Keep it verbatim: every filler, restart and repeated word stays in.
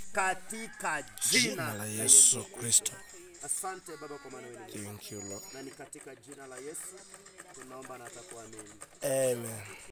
katika jina la Yesu Kristo. Asante Baba kwa maneno. Thank you Lord. Na ni katika jina la Yesu tunaomba na atakuwa amen. Amen.